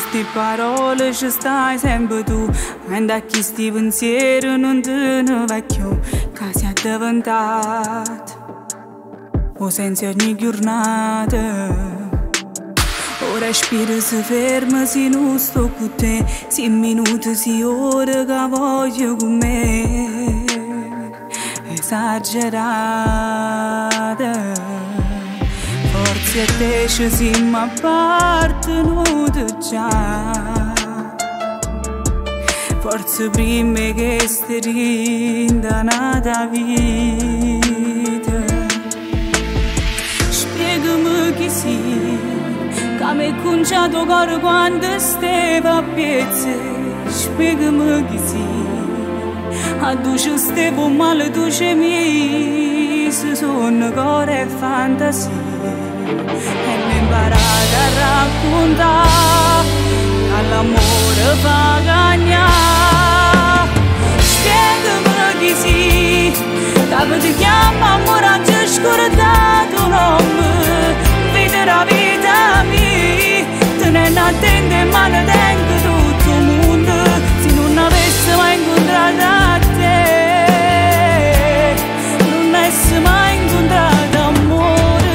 sti parole ci stai sempre tu. Mentre chi sti pensieri non te ne vecchio, che si è diventato o senza ogni giornata. O respiro si ferma se non sto con te, 6 minuti, 6 ore che voglio con me. Esagerata, forse te ci siamo appartenuti già. Forse prima che stai in nata vita. Spiegami chi sei, che mi è conciato cuore quando stavo a pezzi. Spiegami chi sei, a tu ci stavo male, tu ci mi sono cuore e fantasia. E mi imparate a raccontare che l'amore fa cagnare. Spiegami chi sei, che ti chiama amore, a te scordato un nome. Vita la vita mia, tenendo attento e male tengo tutto il mondo. Se non avessi mai incontrato a te, non avessi mai incontrato amore.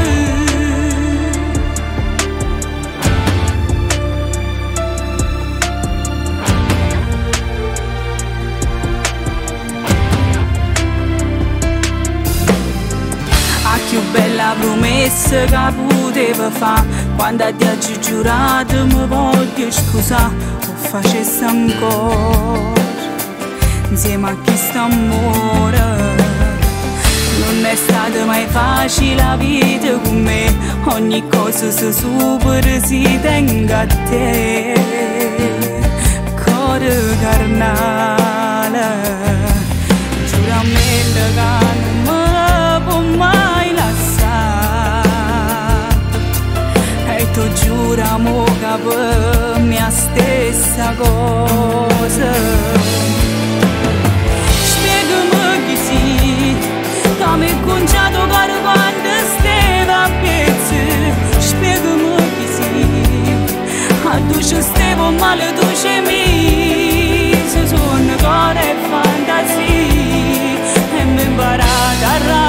A più bella promessa che potevo fare, quando ti ho giurato mi voglio scusare, o facessi ancora insieme a chi sta amore. Non è stata mai facile la vita con me, ogni cosa si supera se tengo a te. Cuore carnale, giuramento che non me può mai lasciare. E tu giuramo che per me la stessa cosa. Spiegami chi sei, che mi è conciato cuore quando stavo a pezzi. Spiegami chi sei, a tu ci stavo male, tu ci mi sono cuore e fantasia. E mi imparate a